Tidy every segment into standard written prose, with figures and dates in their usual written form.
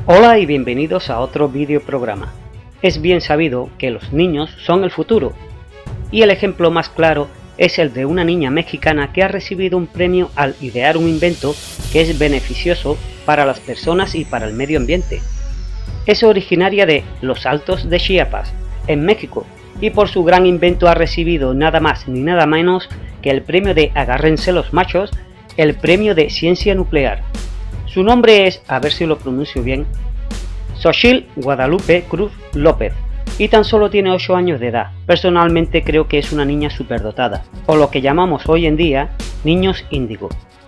Hola y bienvenidos a otro vídeo programa. Es bien sabido que los niños son el futuro, y el ejemplo más claro es el de una niña mexicana que ha recibido un premio al idear un invento que es beneficioso para las personas y para el medio ambiente. Es originaria de Los Altos de Chiapas, en México, y por su gran invento ha recibido nada más ni nada menos que el premio de Agárrense los machos, el premio de Ciencia Nuclear. Su nombre es, a ver si lo pronuncio bien, Xochitl Guadalupe Cruz López, y tan solo tiene 8 años de edad. Personalmente creo que es una niña superdotada, o lo que llamamos hoy en día niños índigo.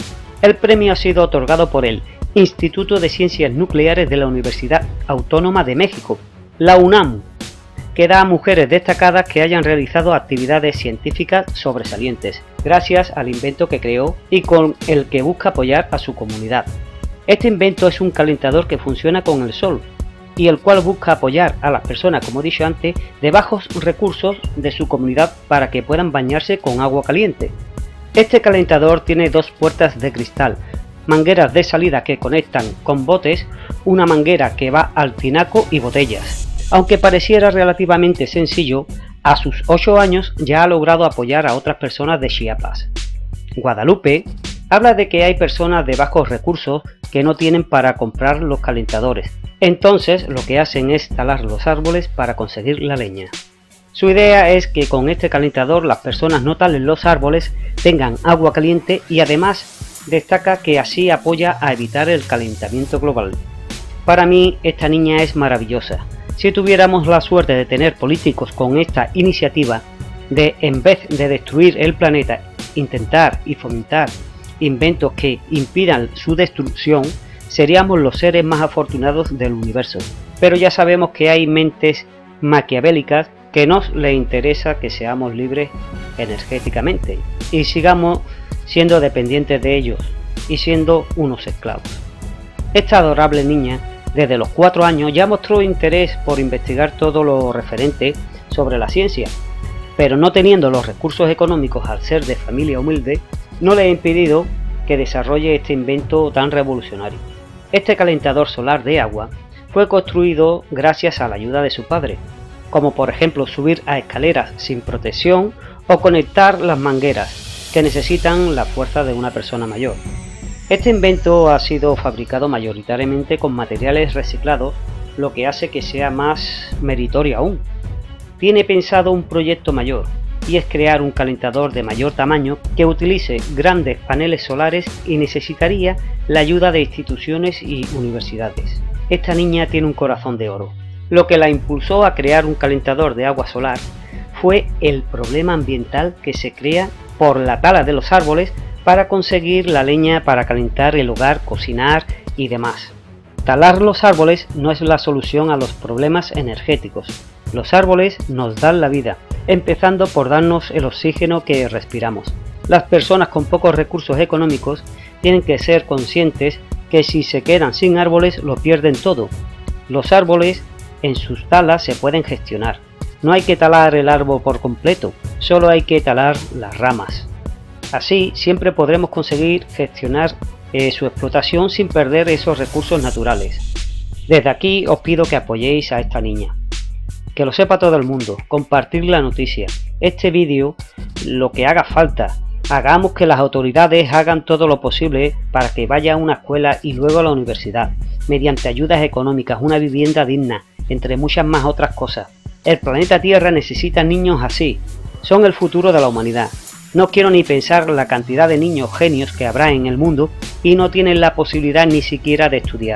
El premio ha sido otorgado por el Instituto de Ciencias Nucleares de la Universidad Autónoma de México, la UNAM, que da a mujeres destacadas que hayan realizado actividades científicas sobresalientes, gracias al invento que creó y con el que busca apoyar a su comunidad. Este invento es un calentador que funciona con el sol y el cual busca apoyar a las personas, como he dicho antes, de bajos recursos de su comunidad para que puedan bañarse con agua caliente. Este calentador tiene dos puertas de cristal, mangueras de salida que conectan con botes, una manguera que va al tinaco y botellas. Aunque pareciera relativamente sencillo, a sus 8 años ya ha logrado apoyar a otras personas de Chiapas. Guadalupe habla de que hay personas de bajos recursos que no tienen para comprar los calentadores, entonces lo que hacen es talar los árboles para conseguir la leña. Su idea es que con este calentador las personas no talen los árboles, tengan agua caliente y además destaca que así apoya a evitar el calentamiento global. Para mí esta niña es maravillosa. Si tuviéramos la suerte de tener políticos con esta iniciativa de, en vez de destruir el planeta, intentar y fomentar inventos que impidan su destrucción, seríamos los seres más afortunados del universo. Pero ya sabemos que hay mentes maquiavélicas que nos les interesa que seamos libres energéticamente y sigamos siendo dependientes de ellos y siendo unos esclavos. Esta adorable niña desde los 4 años ya mostró interés por investigar todo lo referente sobre la ciencia, pero no teniendo los recursos económicos al ser de familia humilde, no le ha impedido que desarrolle este invento tan revolucionario. Este calentador solar de agua fue construido gracias a la ayuda de su padre, como por ejemplo subir a escaleras sin protección o conectar las mangueras que necesitan la fuerza de una persona mayor. Este invento ha sido fabricado mayoritariamente con materiales reciclados, lo que hace que sea más meritorio aún. Tiene pensado un proyecto mayor, y es crear un calentador de mayor tamaño que utilice grandes paneles solares y necesitaría la ayuda de instituciones y universidades. Esta niña tiene un corazón de oro. Lo que la impulsó a crear un calentador de agua solar fue el problema ambiental que se crea por la tala de los árboles para conseguir la leña para calentar el hogar, cocinar y demás. Talar los árboles no es la solución a los problemas energéticos. Los árboles nos dan la vida, empezando por darnos el oxígeno que respiramos. Las personas con pocos recursos económicos tienen que ser conscientes que si se quedan sin árboles lo pierden todo. Los árboles en sus talas se pueden gestionar. No hay que talar el árbol por completo, solo hay que talar las ramas. Así siempre podremos conseguir gestionar su explotación sin perder esos recursos naturales. Desde aquí os pido que apoyéis a esta niña. Que lo sepa todo el mundo, compartir la noticia, este vídeo, lo que haga falta. Hagamos que las autoridades hagan todo lo posible para que vaya a una escuela y luego a la universidad, mediante ayudas económicas, una vivienda digna, entre muchas más otras cosas. El planeta Tierra necesita niños así, son el futuro de la humanidad. No quiero ni pensar la cantidad de niños genios que habrá en el mundo y no tienen la posibilidad ni siquiera de estudiar.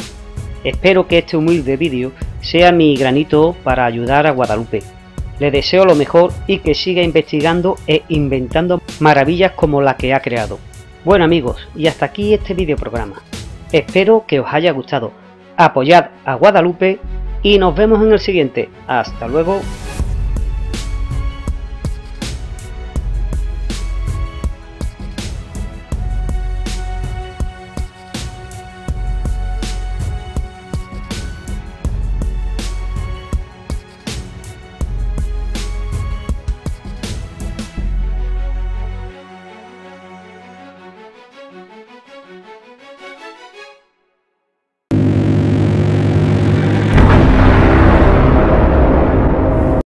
Espero que este humilde vídeo sea mi granito para ayudar a Guadalupe. Le deseo lo mejor y que siga investigando e inventando maravillas como la que ha creado. Bueno amigos, y hasta aquí este vídeo programa. Espero que os haya gustado. Apoyad a Guadalupe y nos vemos en el siguiente. Hasta luego.